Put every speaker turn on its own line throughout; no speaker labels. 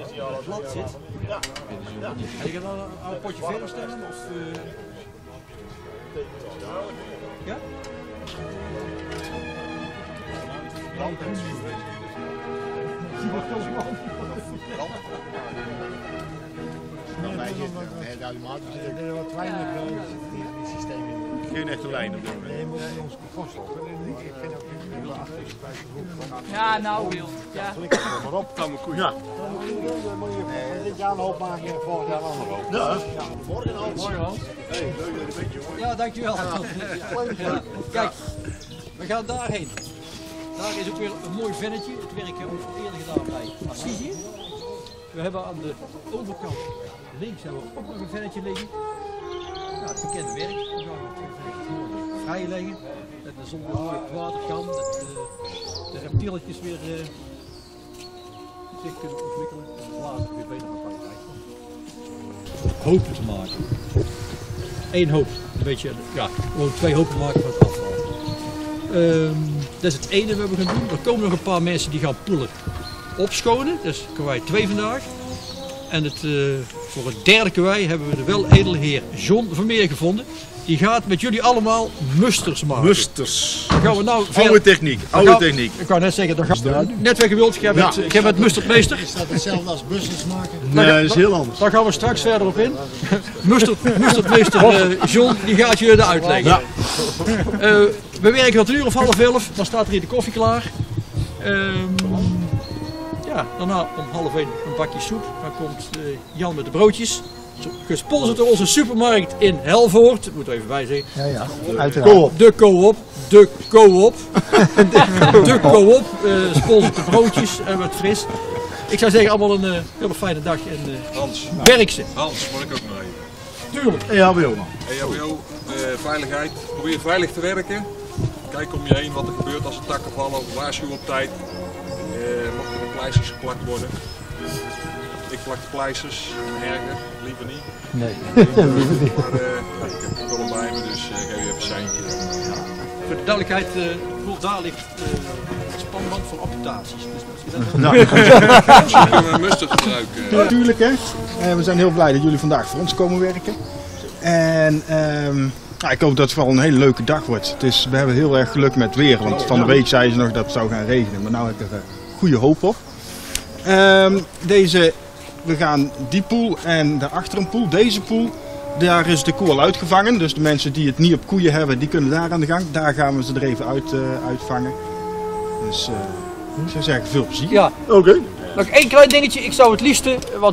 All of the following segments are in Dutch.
plat zit. En je gaat dan een potje verder stellen? Of, ja?
Wat weinig systeem in.
Geen echte lijn op dit moment.
Nee, moet ons kost op. Ik vind ook niet
Ja, nou Wil. Ja.
maar op.
Tamme koeien.
Ja. Dit jaar een hoop maken en volgend jaar een ander hoop. Ja. Morgen al.
Hey, leuk dat je bent, jongen. Ja, dankjewel. Ja. Kijk, we gaan daarheen. Daar is ook weer een mooi vennetje. Het werk hebben we eerder gedaan bij Assisi. We hebben aan de overkant links hebben we ook nog een vennetje liggen. Ja, het bekende werk. We gaan het vrij leggen. Dat de zon weer mooi op het water kan. Dat de reptieletjes weer zich kunnen ontwikkelen. En het water weer beter kan krijgen. Hopen te maken. Eén hoop. Een beetje, ja, gewoon 2 hopen maken van het afval. Dat is het ene wat we gaan doen. Er komen nog een paar mensen die gaan poelen opschonen. Dus karwei 2 vandaag. En voor het derde karwei hebben we de weledele heer John Vermeer gevonden. Die gaat met jullie allemaal musters maken.
Musters.
Dan gaan we nou
oude techniek. Oude techniek.
Ik wou net zeggen, dan gaan we net wat gewild. Jij bent musterdmeester.
Is dat hetzelfde als busters maken?
Nee, dat is heel anders.
Daar gaan we straks verder op in. Musterdmeester John, die gaat je de uitleggen. Ja. We werken tot 10:30, dan staat er hier de koffie klaar. Ja, daarna om 12:30 een bakje soep. Dan komt Jan met de broodjes. Gesponsord door onze supermarkt in Helvoort. Dat moet er even bij zeggen.
Ja, ja. Uiteraard.
De Co-op. De Co-op. De Co-op sponsort de broodjes en wat fris. Ik zou zeggen allemaal een hele fijne dag en
Hans,
werk ze.
Hans, moet ik ook nog even.
Tuurlijk.
EHBO man.
EHBO, veiligheid. Probeer veilig te werken. Kijk om je heen wat er gebeurt als er takken vallen. Waarschuw op tijd. Mochten er pleisters geplakt worden. Ik plak de pleisters, erger, liever niet.
Nee.
Maar ik heb het wel bij me, dus geef je even een seintje.
Voor de duidelijkheid, daar ligt het spanband voor amputaties.
Misschien kunnen we een mustard gebruiken.
Natuurlijk hè. We zijn heel blij dat jullie vandaag voor ons komen werken. En ik hoop dat het vooral een hele leuke dag wordt. We hebben heel erg geluk met het weer, want van de week zeiden ze nog dat het zou gaan regenen. Maar nu heb ik er goede hoop op. We gaan die poel en daarachter een poel, deze poel, daar is de koe al uitgevangen. Dus de mensen die het niet op koeien hebben, die kunnen daar aan de gang. Daar gaan we ze er even uitvangen. Dus ik zou zeggen, veel plezier.
Ja,
Oké.
Nog één klein dingetje. Ik zou het liefste, want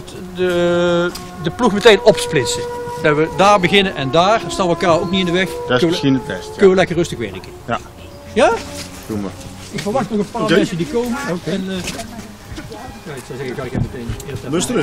de ploeg meteen opsplitsen. Dat we daar beginnen en daar, dan staan we elkaar ook niet in de weg.
Dat is misschien het beste.
Kunnen we lekker rustig werken.
Ja.
Ja?
Doen we.
Ik verwacht nog een paar mensen die komen. En, ja, ik zou zeggen, ga ik even meteen eerst even
Musteren.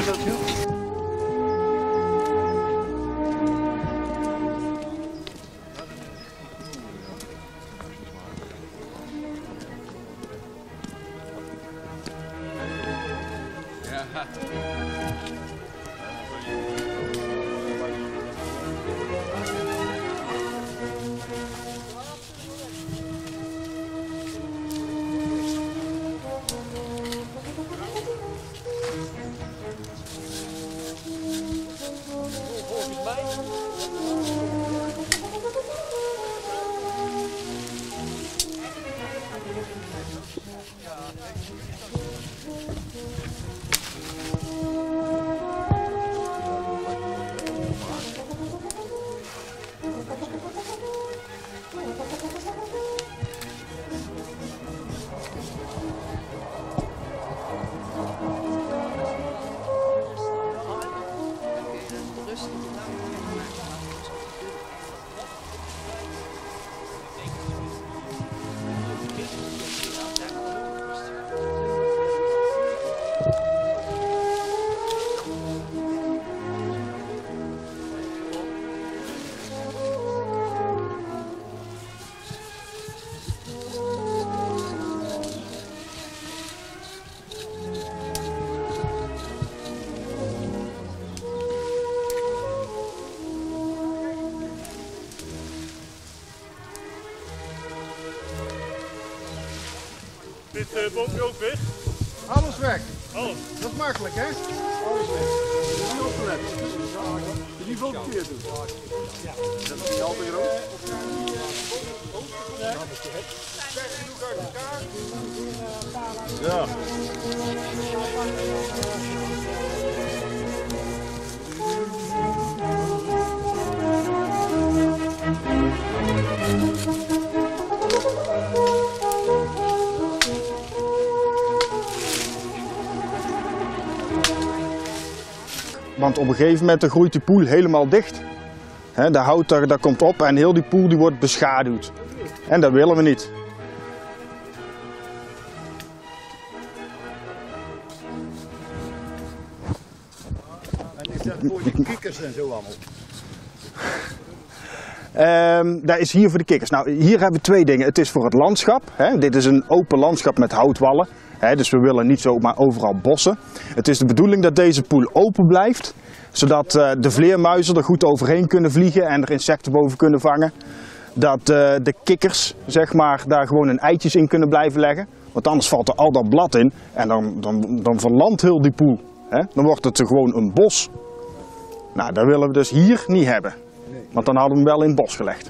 Dit boompje ook weg?
Alles weg.
Dat is makkelijk, hè?
Alles weg. Niet opgelet. Niet veel verkeerd doen. Dat is niet al te groot. Ja.
Want op een gegeven moment groeit die poel helemaal dicht. De hout daar komt op en heel die poel die wordt beschaduwd. En dat willen we niet.
En is dat voor de kikkers en zo allemaal?
Dat is hier voor de kikkers. Nou, hier hebben we twee dingen. Het is voor het landschap. Dit is een open landschap met houtwallen. Dus we willen niet zomaar overal bossen. Het is de bedoeling dat deze poel open blijft. Zodat de vleermuizen er goed overheen kunnen vliegen en er insecten boven kunnen vangen. Dat de kikkers zeg maar, daar gewoon hun eitjes in kunnen blijven leggen. Want anders valt er al dat blad in en dan verlandt heel die poel. Dan wordt het gewoon een bos. Nou, dat willen we dus hier niet hebben. Want dan hadden we hem wel in het bos gelegd.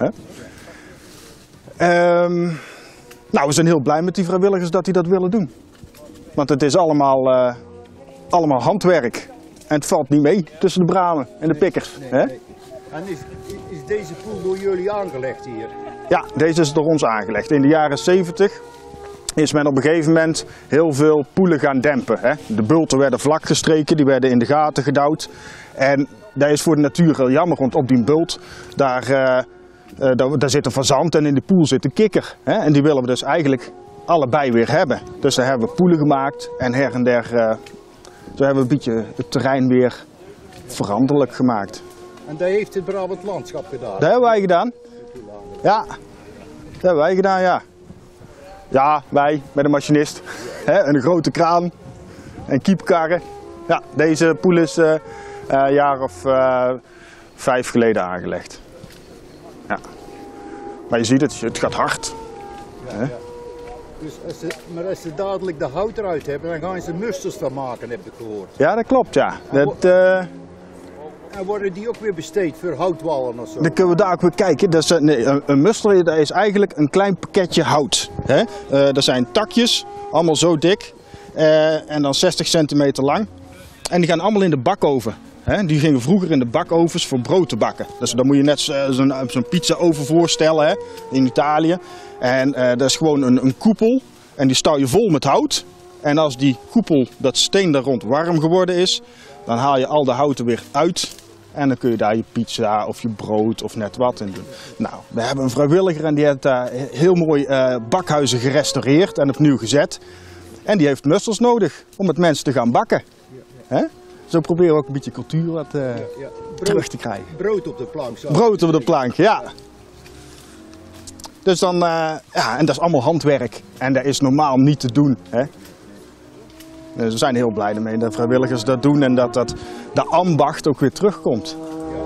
Nou, we zijn heel blij met die vrijwilligers dat die dat willen doen. Want het is allemaal handwerk. En het valt niet mee tussen de bramen en de pikkers.
Nee. En is deze poel door jullie aangelegd hier?
Ja, deze is door ons aangelegd. In de jaren 70 is men op een gegeven moment heel veel poelen gaan dempen. De bulten werden vlak gestreken, die werden in de gaten gedouwd. En dat is voor de natuur heel jammer, want op die bult daar zit een fazant en in de poel zit een kikker. En die willen we dus eigenlijk allebei weer hebben. Dus daar hebben we poelen gemaakt en her en der zo hebben we een beetje het terrein weer veranderlijk gemaakt.
En dat heeft het Brabant Landschap gedaan?
Dat hebben wij gedaan. Ja, dat hebben wij gedaan, ja. Ja, wij met een machinist. En een grote kraan en kiepkarren. Ja, deze poel is een jaar of 5 geleden aangelegd. Ja. Maar je ziet het gaat hard.
Ja. Dus als ze dadelijk de hout eruit hebben, dan gaan ze musters van maken, heb ik gehoord.
Ja, dat klopt, ja.
En worden die ook weer besteed voor houtwallen of zo?
Dan kunnen we daar ook weer kijken. Dat is, een muster dat is eigenlijk een klein pakketje hout. Er zijn takjes, allemaal zo dik en dan 60 centimeter lang. En die gaan allemaal in de bakoven. Die gingen vroeger in de bakovens voor brood te bakken. Dus dan moet je net zo'n pizza-oven voorstellen in Italië. En dat is gewoon een koepel en die stouw je vol met hout. En als die koepel, dat steen daar rond warm geworden is, dan haal je al de houten weer uit. En dan kun je daar je pizza of je brood of net wat in doen. Nou, we hebben een vrijwilliger en die heeft daar heel mooi bakhuizen gerestaureerd en opnieuw gezet. En die heeft musters nodig om met mensen te gaan bakken. Zo proberen we ook een beetje cultuur wat terug te krijgen.
Brood op de plank. Zo.
Brood op de plank, ja. Dus dan, en dat is allemaal handwerk. En dat is normaal niet te doen. Dus we zijn heel blij ermee dat vrijwilligers dat doen en dat de ambacht ook weer terugkomt.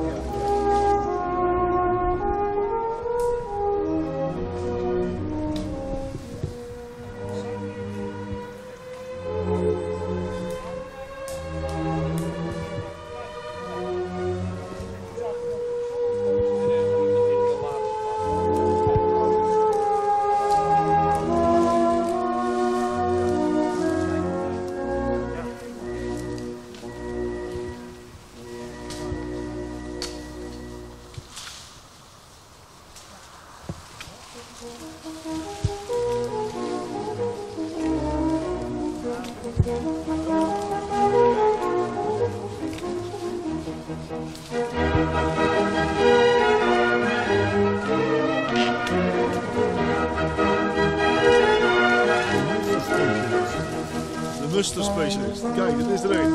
Musterspecialist. Kijk, het is er een.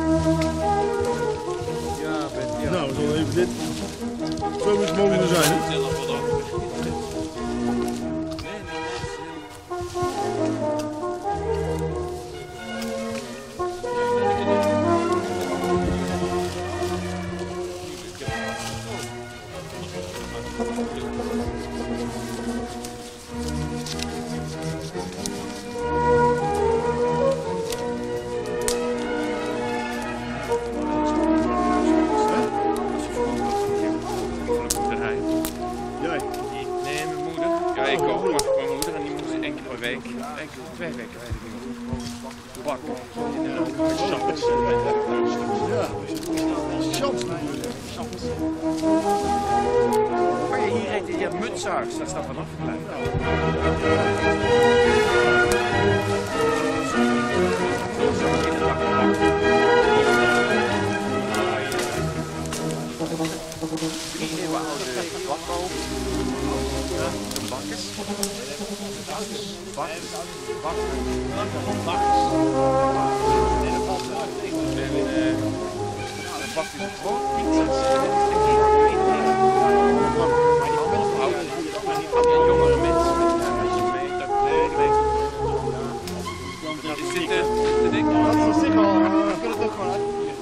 Ja, nou, we zullen even dit. Zo is het mogen zijn, hè? bakken. Ja, chans natuurlijk.
Kan je hier eten? Je mutsaars, dat staat vanaf gelijk. Drie eeuwen oude bakbouw. De bakkers. Dan bakt hij het gewoon niet. Maar die wel oud. Maar die jongere mensen. Is dit de ding?
Dat is zich al. We kunnen het ook gewoon uit.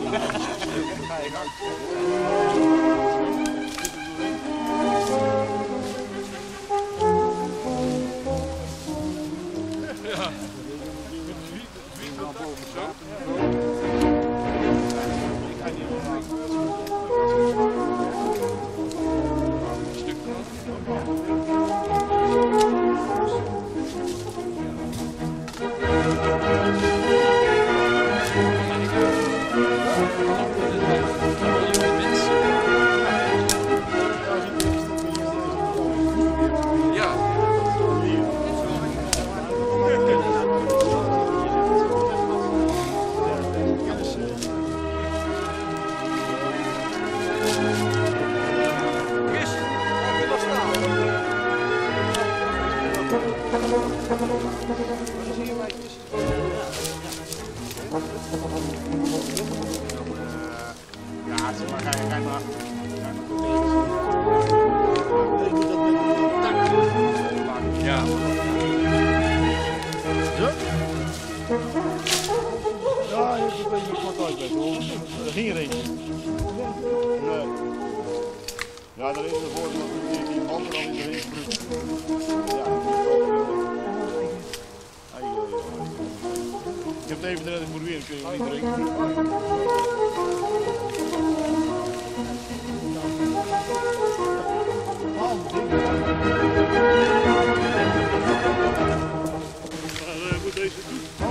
Ja, daar is ervoor dat die banden al in de ring vrucht. Ja, ik heb het even erin geprobeerd, ik kun je niet drinken. Moet deze doen.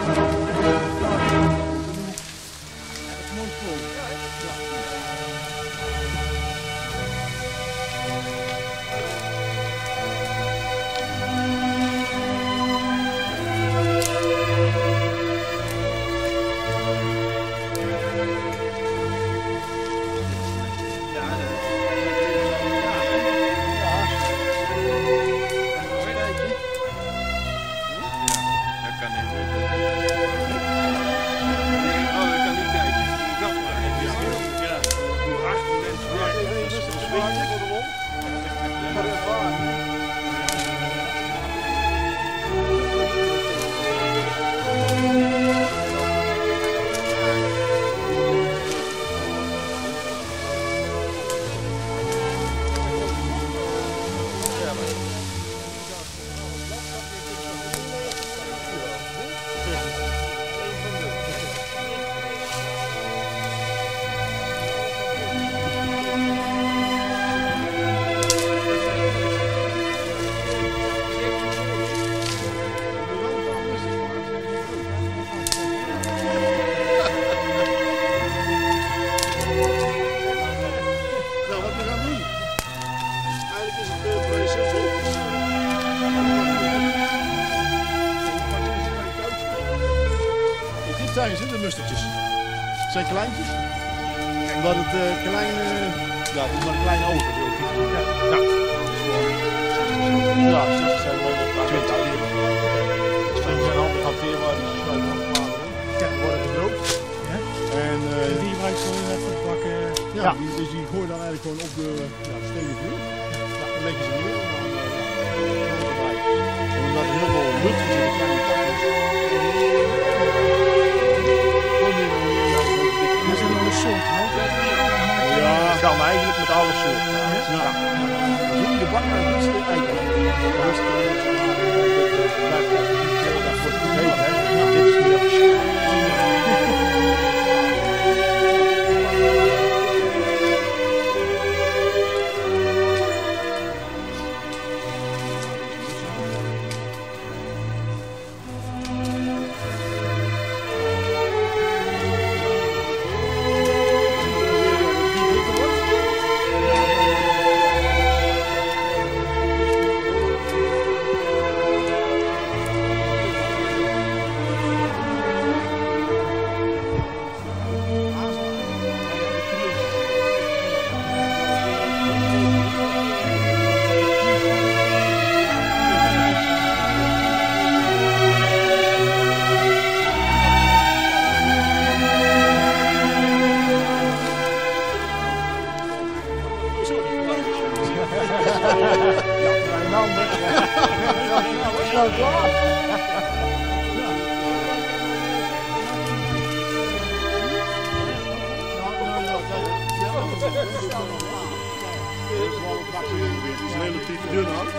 De mustertjes. Het zijn kleintjes. Omdat het kleine, ja, het is maar een klein ogen. Ja, ja, ze zijn wel een paar 20 keer. Ze zijn altijd hanteerbaar, dus ze sluiten aan de platen. Ja, die worden gedroogd. Ja. En die gebruik je zo net voor het bakken. Ja, ja. Dus die gooi je dan eigenlijk gewoon op de stenen vuur. Ja, dan leg je ze neer en dan erbij. En omdat er heel veel lucht is in de kleine takjes. Is er nog een soort hout? Ja, kan eigenlijk met alle soorten. Ja. Dan doe je de bak naar het liefst eigenlijk. Dat wordt het heet, hè? Dit is meer. wel het maximum. Het is relatief dun hout.